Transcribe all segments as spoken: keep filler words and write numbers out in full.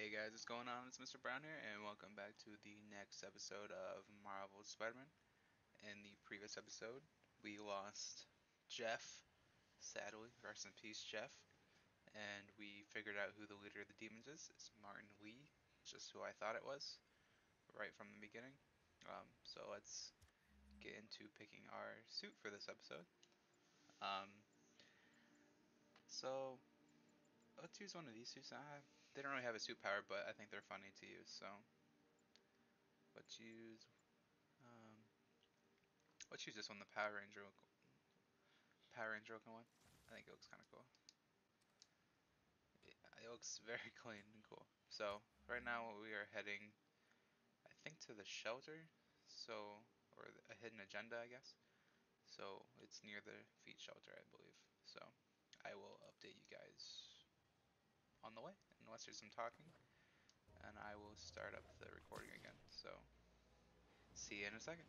Hey guys, what's going on? It's Mister Brown here, and welcome back to the next episode of Marvel's Spider-Man. In the previous episode, we lost Jeff, sadly, rest in peace, Jeff, and we figured out who the leader of the demons is. It's Martin Lee, just who I thought it was, right from the beginning. Um, so let's get into picking our suit for this episode. Um, so let's use one of these suits. Uh, they don't really have a suit power, but I think they're funny to use, so let's use Um, let's use this one, the Power Ranger, Power Ranger looking one. I think it looks kind of cool. Yeah, it looks very clean and cool. So right now we are heading, I think, to the shelter. So, or a hidden agenda, I guess. So it's near the feed shelter, I believe. So I will update you guys on the way, unless there's some talking, and I will start up the recording again. So see you in a second.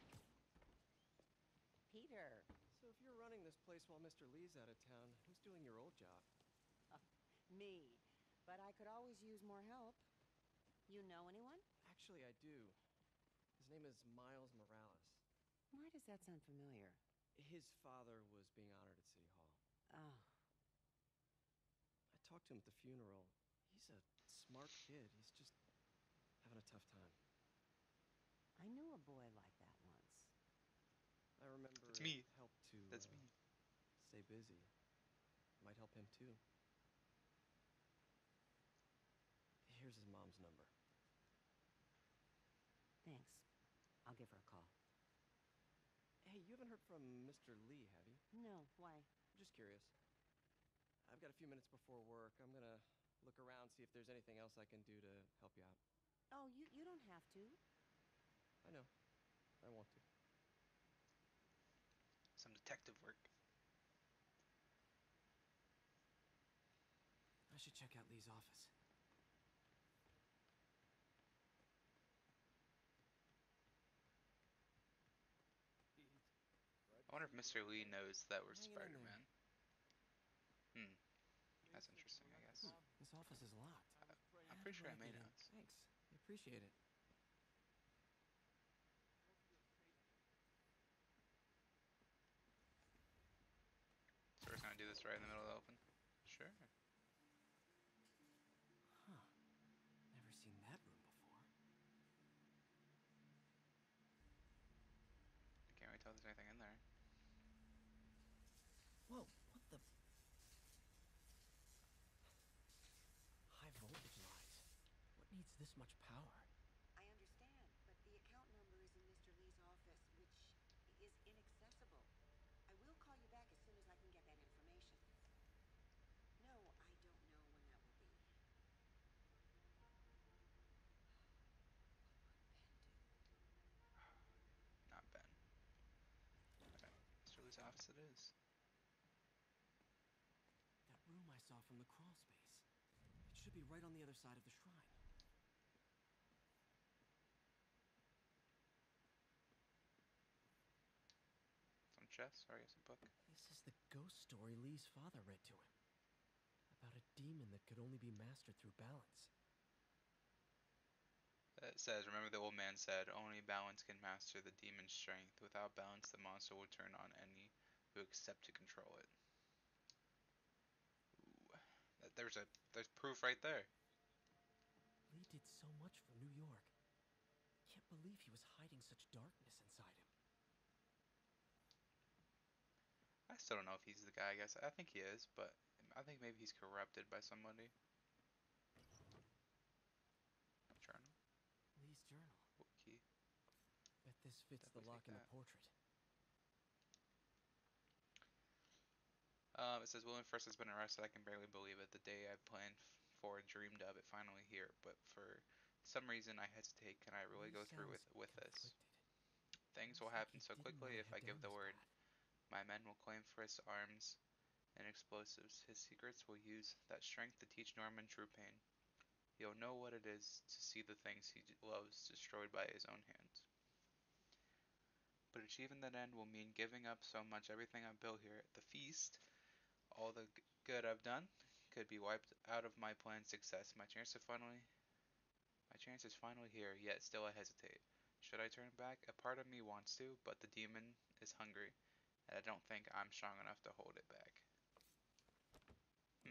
Peter. So if you're running this place while Mister Lee's out of town, who's doing your old job? Uh, me. But I could always use more help. You know anyone? Actually, I do. His name is Miles Morales. Why does that sound familiar? His father was being honored at City Hall. Oh. I talked to him at the funeral. He's a smart kid. He's just having a tough time. I knew a boy like that once. I remember That's it me. helped to That's uh, me. stay busy. Might help him too. Here's his mom's number. Thanks. I'll give her a call. Hey, you haven't heard from Mister Lee, have you? No, why? Just curious. I've got a few minutes before work. I'm gonna look around, see if there's anything else I can do to help you out. Oh, you, you don't have to. I know. I want to. Some detective work. I should check out Lee's office. I wonder if Mister Lee knows that we're Hanging in there. Spider-Man. Hmm. That's interesting, I guess. This office is locked. I'm pretty sure I How do may get know. in? Thanks. I appreciate it. So we're just gonna do this right in the middle of the open? Sure. Huh. Never seen that room before. I can't really tell if there's anything in there. Whoa, what the? High voltage lines. What needs this much power? I understand, but the account number is in Mister Lee's office, which is inaccessible. I will call you back as soon as I can get that information. No, I don't know when that will be. Not Ben. Okay. Mister Lee's office it is. That room I saw from the crawl space. It should be right on the other side of the shrine. Some chest, or I guess a book. This is the ghost story Lee's father read to him. About a demon that could only be mastered through balance. It says, remember the old man said, only balance can master the demon's strength. Without balance, the monster will turn on any who accept to control it. Ooh. There's a there's proof right there. Lee did so much for New York. Can't believe he was hiding such darkness inside him. I still don't know if he's the guy, I guess. I think he is, but I think maybe he's corrupted by somebody. Journal? Lee's journal. What key? Bet this fits Definitely the lock take in the that. portrait. Um, it says William First has been arrested. I can barely believe it. The day I planned for, dreamed of, it finally here. But for some reason I hesitate. Can I really Lee go through sounds with with this? conflicted. Things will Almost like happen he so didn't want quickly to if head I give down the this word. path. My men will claim Frist's arms and explosives. His secrets will use that strength to teach Norman true pain. He'll know what it is to see the things he loves destroyed by his own hands. But achieving that end will mean giving up so much everything I've built here at the feast. All the g- good I've done could be wiped out of my planned success. My chance to finally My chance is finally here, yet still I hesitate. Should I turn back? A part of me wants to, but the demon is hungry, and I don't think I'm strong enough to hold it back. Hmm.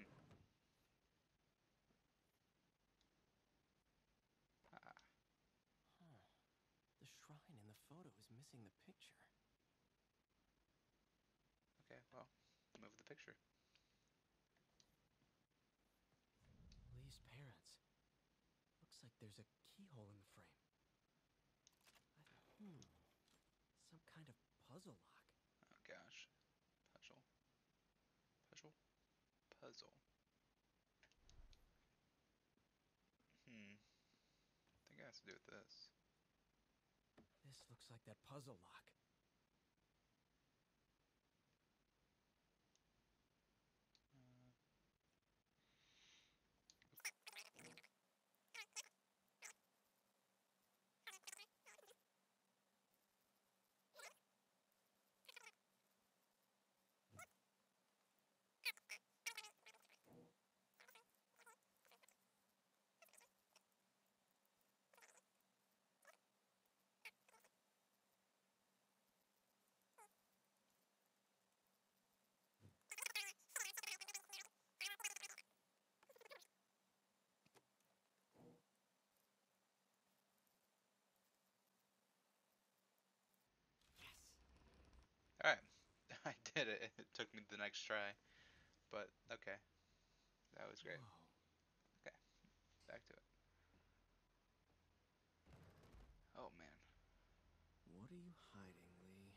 Ah. Huh. The shrine in the photo is missing the picture. Okay, well, move the picture. Lee's parents. Looks like there's a keyhole in the frame. I, hmm. Some kind of puzzle lock. Oh gosh. Puzzle. Puzzle? Puzzle. Hmm. I think it has to do with this. This looks like that puzzle lock. Uh, Yes. Alright. I did it. It took me the next try. But, okay. That was great. Whoa. Okay. Back to it. Oh, man. What are you hiding, Lee?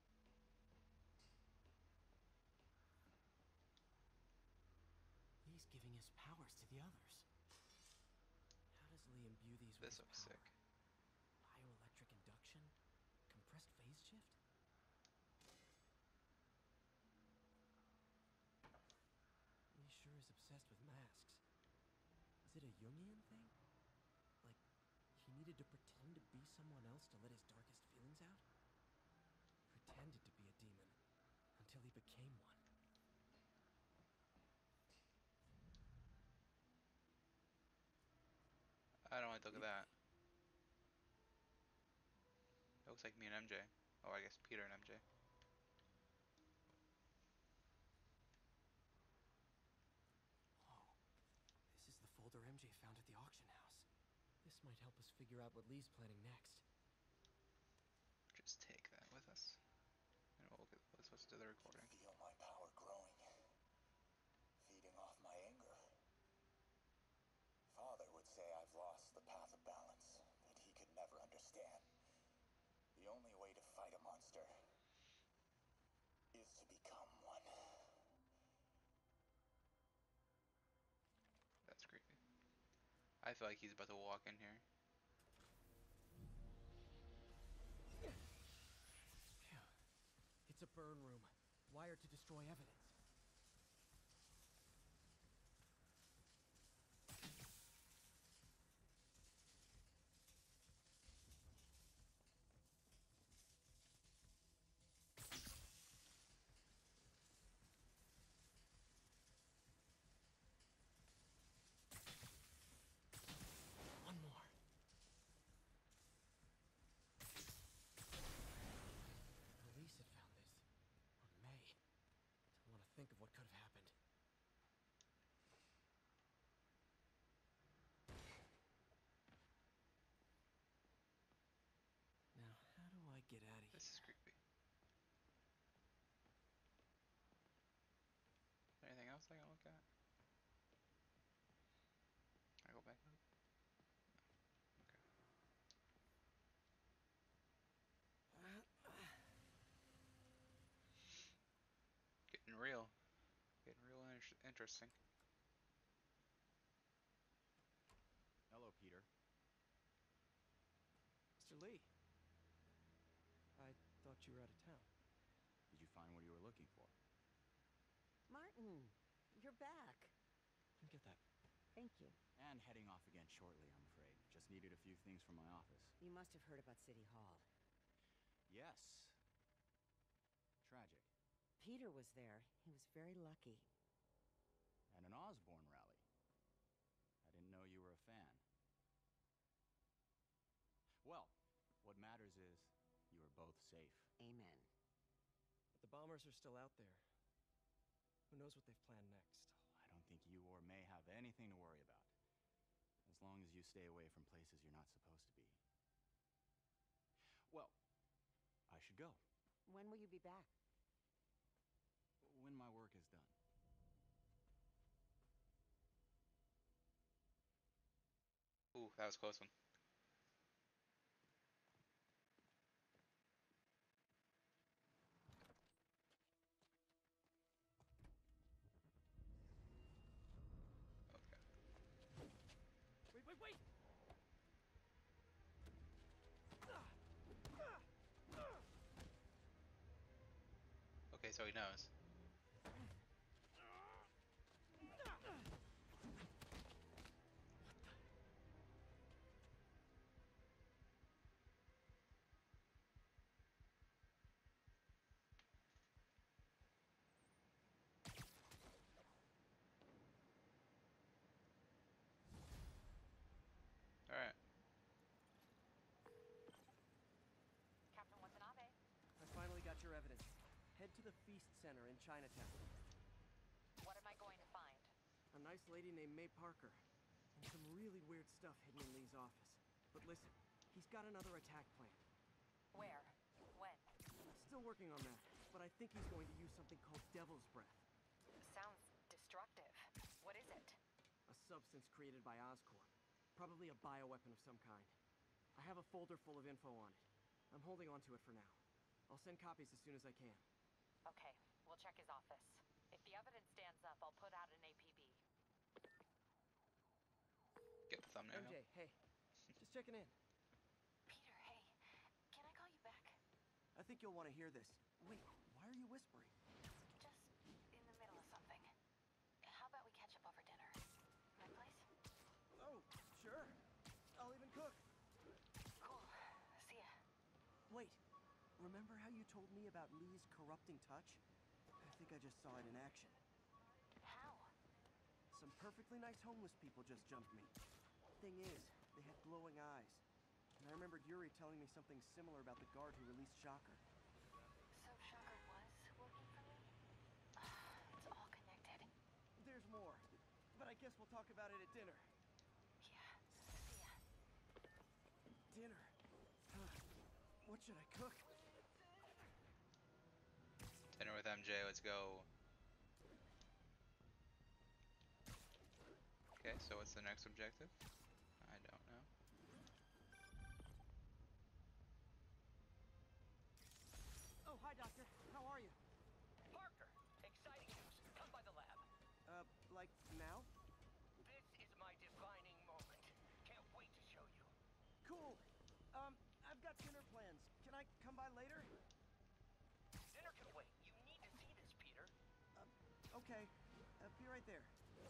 Lee's giving his powers to the others. How does Lee imbue these with This his looks power? sick. Bioelectric induction? Compressed phase shift? Lee sure is obsessed with masks. Is it a Jungian thing? Like, he needed to pretend to be someone else to let his darkest feelings out? Pretended to be a demon until he became one. I don't like the look of that. Creepy. It looks like me and M J. Oh, I guess Peter and M J. Whoa. This is the folder M J found at the auction house. This might help us figure out what Lee's planning next. Just take that with us. And we'll get let's listen to the recording. I feel my power growing, feeding off my anger. Father would say I've lost the path of balance, that he could never understand. The only way to fight a monster is to become one. That's creepy. I feel like he's about to walk in here. Phew. It's a burn room, wired to destroy evidence. One more. Police had found this. Or May. Don't want to think of what could have happened. Now, how do I get out of here? This is creepy. Anything else I can look at? I go back up. Getting real. Getting real inter interesting. Hello, Peter. Mister Lee. I thought you were out of town. Did you find what you were looking for? Martin, you're back. Get that. Thank you. And heading off again shortly, I'm afraid. Just needed a few things from my office. You must have heard about City Hall. Yes. Tragic. Peter was there. He was very lucky. And an Osborne rally. I didn't know you were a fan. we're both safe. Amen. But the bombers are still out there. Who knows what they've planned next? I don't think you or May have anything to worry about. As long as you stay away from places you're not supposed to be. Well, I should go. When will you be back? When my work is done. Ooh, that was a close one. Okay. Wait, wait, wait! Okay, so he knows. Alright. Captain Watanabe. I finally got your evidence. Head to the Feast Center in Chinatown. What am I going to find? A nice lady named May Parker. And some really weird stuff hidden in Lee's office. But listen, he's got another attack planned. Where? When? Still working on that, but I think he's going to use something called Devil's Breath. Sounds destructive. What is it? A substance created by Oscorp. Probably a bioweapon of some kind. I have a folder full of info on it. I'm holding on to it for now. I'll send copies as soon as I can. Okay, we'll check his office. If the evidence stands up, I'll put out an A P B. Get the thumbnail. M J, hey. Just checking in. Peter, hey. Can I call you back? I think you'll want to hear this. Wait, why are you whispering? Just in the middle of something. How about we catch up over dinner? My place? Oh, sure. I'll even cook. Cool. See ya. Wait, remember how you told me about Lee's corrupting touch? I think I just saw it in action. How? Some perfectly nice homeless people just jumped me. Thing is, they had glowing eyes. And I remembered Yuri telling me something similar about the guard who released Shocker. So Shocker was working for me? It's all connected. There's more, but I guess we'll talk about it at dinner. Yeah. See ya. Dinner. Huh. What should I cook? Dinner with M J, let's go. Okay, so what's the next objective? I don't know. Oh, hi, Doctor. How are you? Parker, exciting news. Come by the lab. Uh, like now? This is my defining moment. Can't wait to show you. Cool. Um, I've got dinner plans. Can I come by later? Dinner can wait. You need to see this, Peter. Uh, okay. Uh, be right there.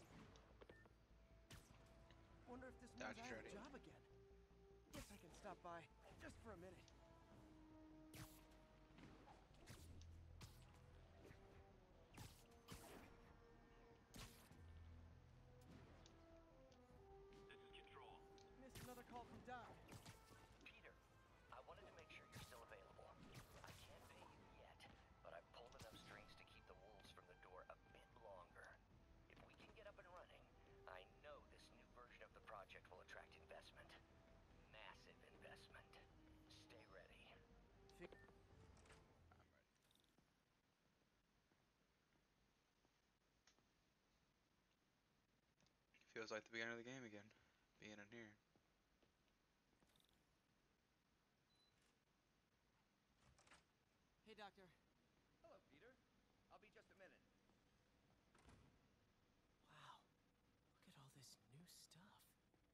Wonder if this means Dodge I have a Jody. job again. Guess I can stop by just for a minute. This is Control. Missed another call from Doc. Peter, I wanted to make sure you're still available. I can't pay you yet, but I've pulled enough strings to keep the wolves from the door a bit longer. If we can get up and running, I know this new version of the project will attract investment. Massive investment. Stay ready. Fi- I'm ready. Feels like the beginning of the game again. Being in here. Hey, Doctor. Hello, Peter. I'll be just a minute. Wow. Look at all this new stuff.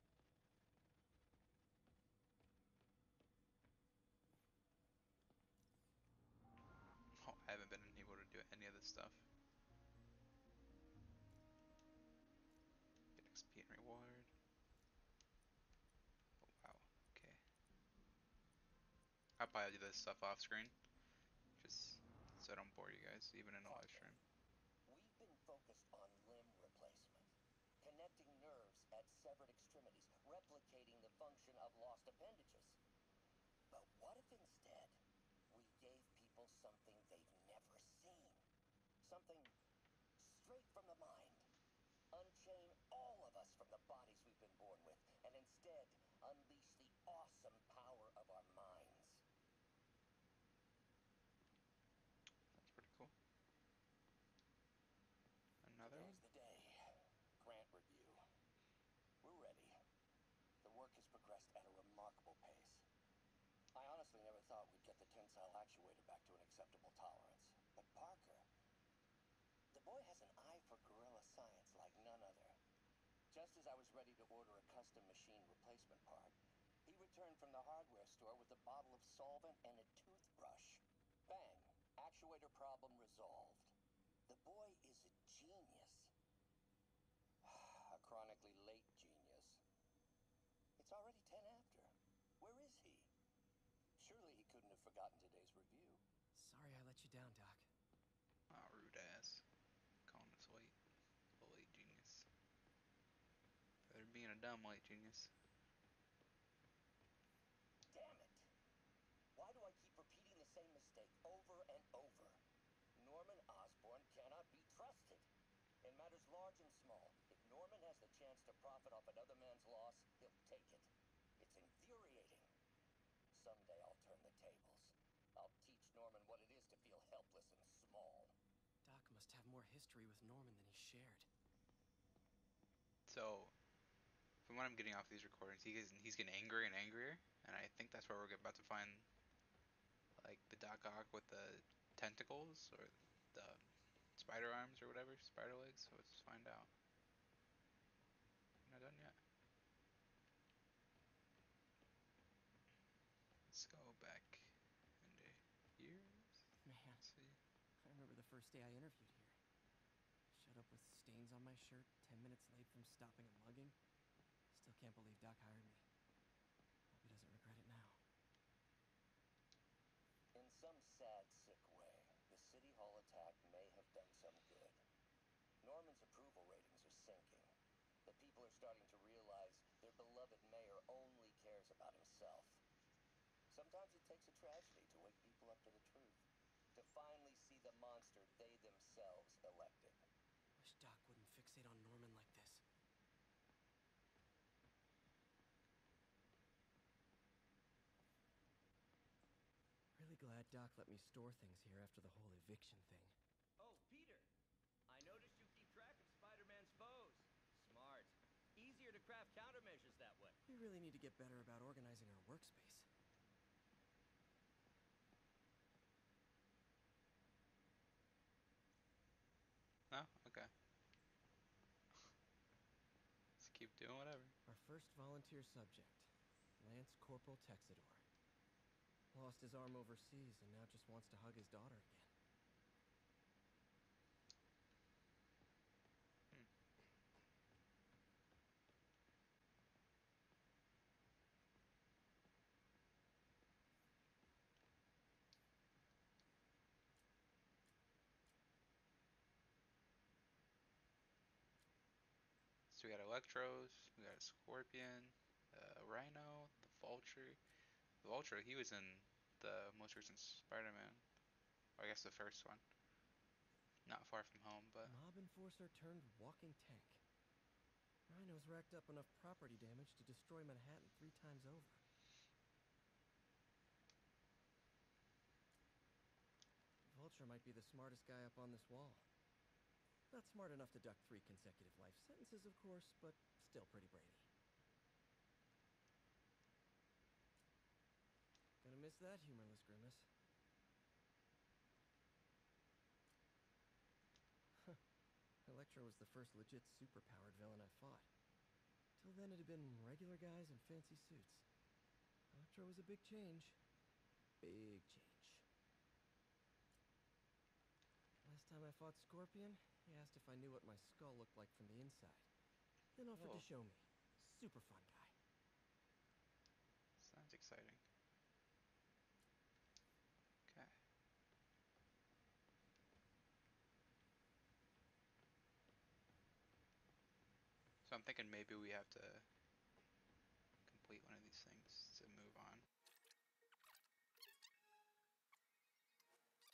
Oh, I haven't been able to do any of this stuff. Get X P and reward. Oh, wow. Okay. I'll probably do this stuff off screen. Just so I don't bore you guys, even in a live stream. We've been focused on limb replacement, connecting nerves at severed extremities, replicating the function of lost appendages. But what if instead feel something they've never seen. Something straight from the mind. Unchain all of us from the bodies we've been born with, and instead unleash the awesome power of our minds. That's pretty cool. Another one? Today's the day. Grant review. We're ready. The work has progressed at a remarkable pace. I honestly never thought we'd get the tensile actuator back to an acceptable tolerance. But Parker, the boy has an eye for guerrilla science like none other. Just as I was ready to order a custom machine replacement part, he returned from the hardware store with a bottle of solvent and a toothbrush. Bang! Actuator problem resolved. The boy is a genius. A chronically late genius. It's already ten after. Where is he? Surely he couldn't have forgotten today's review. Sorry I let you down, Doc. Ah, rude ass. Calling us late. A late genius. Better being a dumb late genius. Damn it! Why do I keep repeating the same mistake over and over? Norman Osborn cannot be trusted. In matters large and small, if Norman has the chance to profit off another man's loss, he'll take it. It's infuriating. Someday I'll turn the tables. I'll teach Norman what it is to feel helpless and small. Doc must have more history with Norman than he shared. So, from what I'm getting off these recordings, he gets, he's getting angrier and angrier, and I think that's where we're about to find, like, the Doc Ock with the tentacles, or the spider arms, or whatever, spider legs, so let's find out. Not done yet. Let's go back into years. Man, Let's see. I remember the first day I interviewed here. Showed up with stains on my shirt, ten minutes late from stopping a mugging. Still can't believe Doc hired me. Hope he doesn't regret it now. In some sad, sick way, the City Hall attack may have done some good. Norman's approval ratings are sinking. The people are starting to realize their beloved mayor only cares about himself. Sometimes it takes a tragedy to wake people up to the truth, to finally see the monster they themselves elected. Wish Doc wouldn't fixate on Norman like this. Really glad Doc let me store things here after the whole eviction thing. Oh, Peter! I noticed you keep track of Spider-Man's foes. Smart. Easier to craft countermeasures that way. We really need to get better about organizing our workspace. No? Okay. Let's keep doing whatever. Our first volunteer subject, Lance Corporal Texidor. Lost his arm overseas and now just wants to hug his daughter again. Hmm. So we got Electros, we got a Scorpion, uh, Rhino, the Vulture. The Vulture, he was in the most recent Spider-Man. Or I guess the first one. Not Far From Home, but Mob enforcer turned walking tank. Rhino's racked up enough property damage to destroy Manhattan three times over. Vulture might be the smartest guy up on this wall. Not smart enough to duck three consecutive life sentences, of course, but still pretty brainy. Gonna miss that humorless grimace. Huh. Electro was the first legit superpowered villain I fought. Till then it had been regular guys in fancy suits. Electro was a big change. Big change. Last time I fought Scorpion, he asked if I knew what my skull looked like from the inside. Then offered Oh. to show me. Super fun guy. sounds exciting. Okay. So I'm thinking maybe we have to complete one of these things to move on.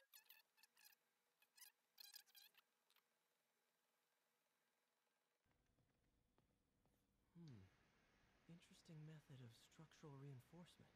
Interesting method of structural reinforcement.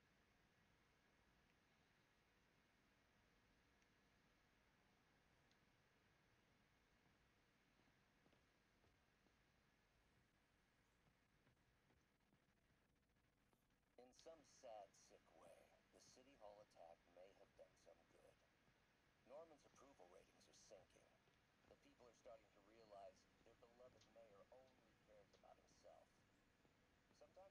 In some sad, sick way, the City Hall attack may have done some good. Norman's approval ratings are sinking. The people are starting to realize their beloved mayor only cares about himself. Sometimes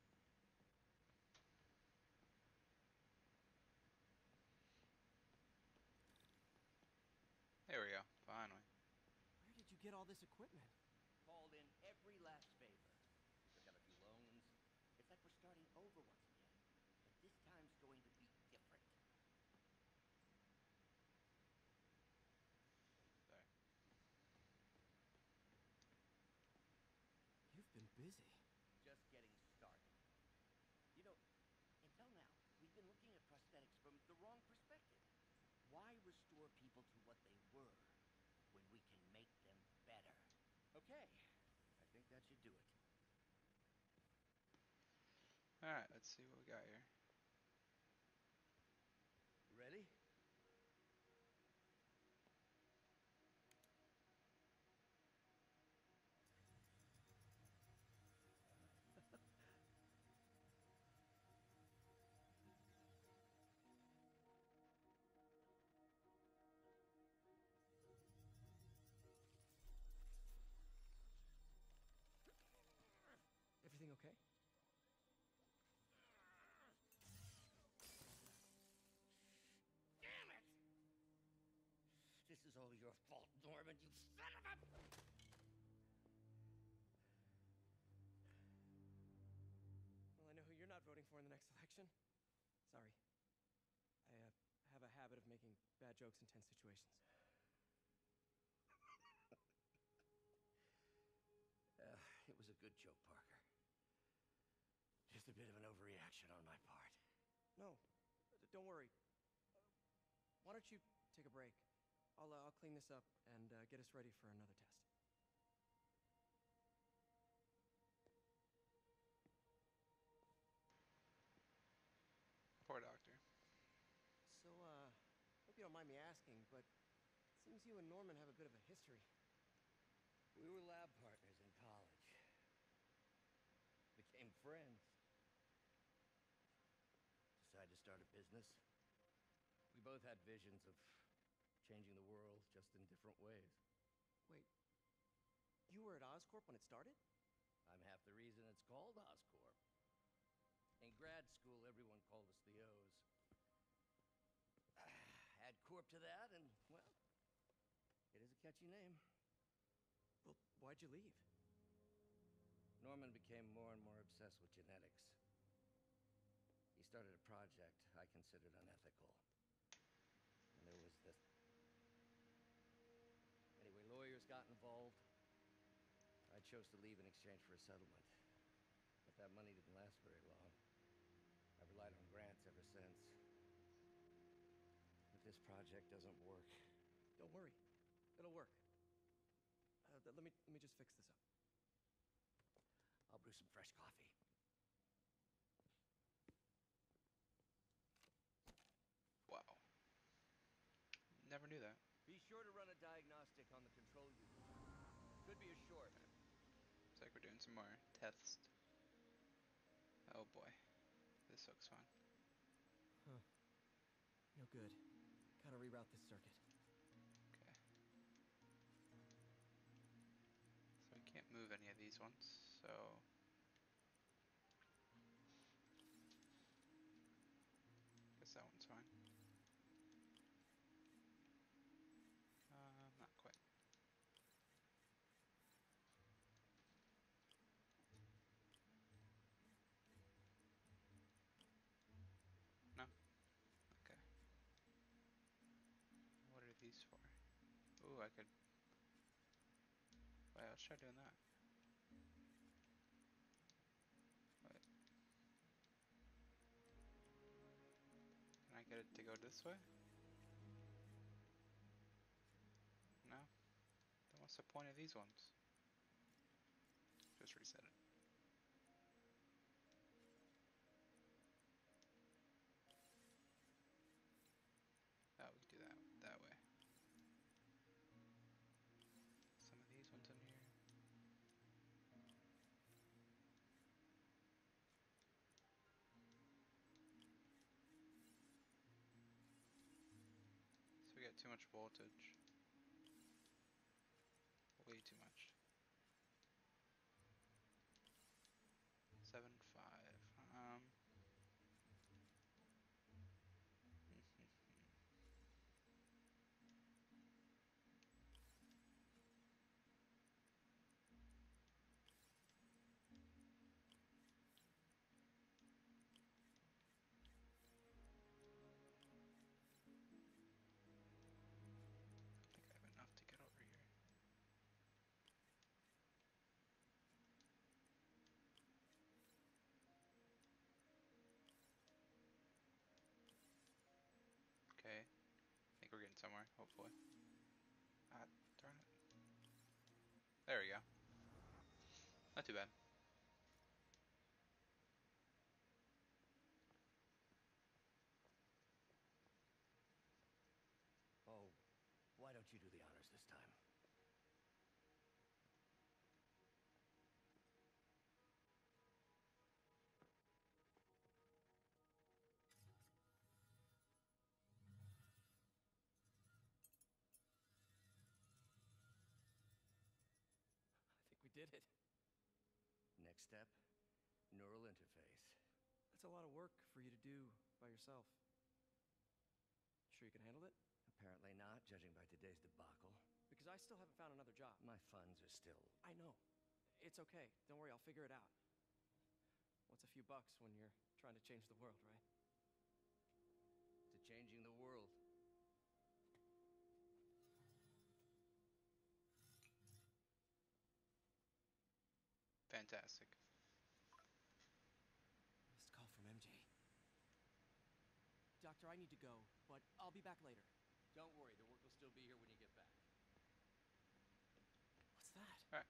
There we go. Finally. Where did you get all this equipment? Called in every last favor. Took out a few loans. It's like we're starting over once again. But this time's going to be different. Sorry. You've been busy. Just getting started. You know, until now, we've been looking at prosthetics from the wrong perspective. Why restore people to what they were when we can make them better? Okay, I think that should do it. Alright, let's see what we got here. You ready? Everything okay? Damn it! This is all your fault, Norman, you son of a... Well, I know who you're not voting for in the next election. Sorry. I uh, have a habit of making bad jokes in tense situations. Uh, it was a good joke, Parker. Just a bit of an overreaction on my part. No, d- don't worry. Uh, why don't you take a break? I'll, uh, I'll clean this up and uh, get us ready for another test. Poor doctor. So, uh, hope you don't mind me asking, but it seems you and Norman have a bit of a history. We were lab partners in college. Became friends. Decided to start a business. We both had visions of changing the world, just in different ways. Wait, you were at Oscorp when it started? I'm half the reason it's called Oscorp. In grad school, everyone called us the O's. Add Corp to that, and, well, it is a catchy name. Well, why'd you leave? Norman became more and more obsessed with genetics. He started a project I considered unethical. And there was this... Anyway, lawyers got involved. I chose to leave in exchange for a settlement. But that money didn't last very long. I've relied on grants ever since. If this project doesn't work... Don't worry, it'll work. Uh, th- let me let me just fix this up. I'll brew some fresh coffee. Wow. Never knew that. Be sure to run a diagnostic on the control unit. Could be a short. Looks like we're doing some more tests. Oh boy. This looks fun. Huh. No good. Gotta reroute this circuit. Okay. So we can't move any of these ones, so... Guess that one's fine. Uh, not quite. No? Okay. What are these for? Ooh, I could... Wait, let's try doing that. Wait. Can I get it to go this way? No? Then what's the point of these ones? Just reset it. got too much voltage. Way too much. Seven five. Um. I think I have enough to get over here. Okay. I think we're getting somewhere, hopefully. Ah, darn it. There we go. Not too bad. Oh, why don't you do the honors this time? I think we did it. Next step, neural interface. That's a lot of work for you to do by yourself. Sure you can handle it? Apparently not, judging by today's debacle. Because I still haven't found another job. My funds are still... I know. It's okay. Don't worry, I'll figure it out. What's a few bucks when you're trying to change the world, right? to changing the world. Fantastic. Missed call from M J. Doctor, I need to go, but I'll be back later. Don't worry, the work will still be here when you get back. What's that? Alright.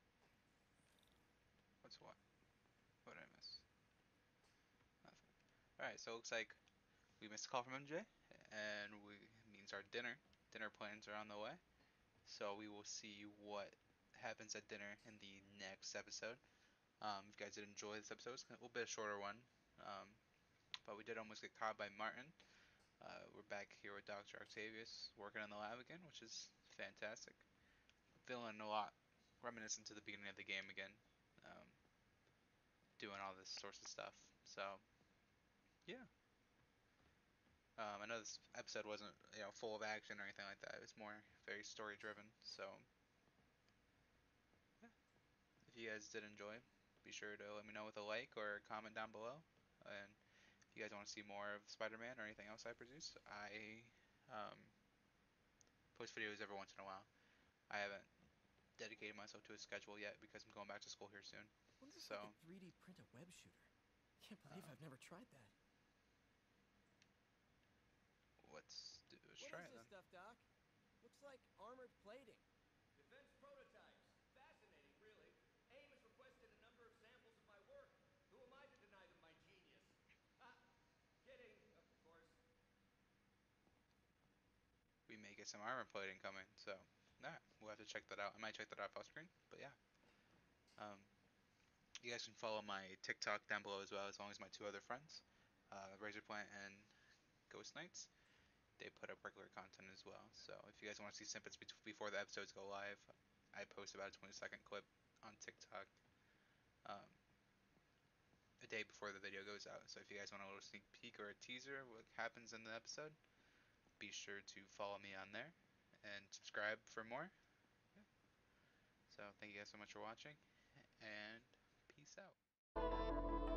What's what? What did I miss? Nothing. Alright, so it looks like we missed a call from M J, and we means our dinner. Dinner plans are on the way. So we will see what happens at dinner in the next episode. Um, if you guys did enjoy this episode, it's a little bit shorter one. Um, but we did almost get caught by Martin. Uh, we're back here with Doctor Octavius working in the lab again, which is fantastic. Feeling a lot reminiscent to the beginning of the game again. Um, doing all this sorts of stuff. So, yeah. Um, I know this episode wasn't, you know, full of action or anything like that. It was more very story driven. So, yeah. If you guys did enjoy, be sure to let me know with a like or a comment down below. And if you guys want to see more of Spider-Man or anything else I produce, I um, post videos every once in a while. I haven't dedicated myself to a schedule yet because I'm going back to school here soon. I wonder if So, I could three D print a web shooter. Can't believe Uh, I've never tried that. let's do, let's What try is it this then. stuff, Doc? Looks like armored plating. Defense prototypes. Fascinating, really. AIM has requested a number of samples of my work. Who am I to deny them my genius? Ah, kidding, of course. We may get some armor plating coming, so nah, we'll have to check that out. I might check that out off screen, but yeah. Um, you guys can follow my TikTok down below as well, as long as my two other friends, uh, Razor Plant and Ghost Knights. They put up regular content as well. So if you guys want to see snippets be- before the episodes go live, I post about a twenty second clip on TikTok um, a day before the video goes out. So if you guys want a little sneak peek or a teaser of what happens in the episode, be sure to follow me on there and subscribe for more. Yeah. So thank you guys so much for watching, and peace out.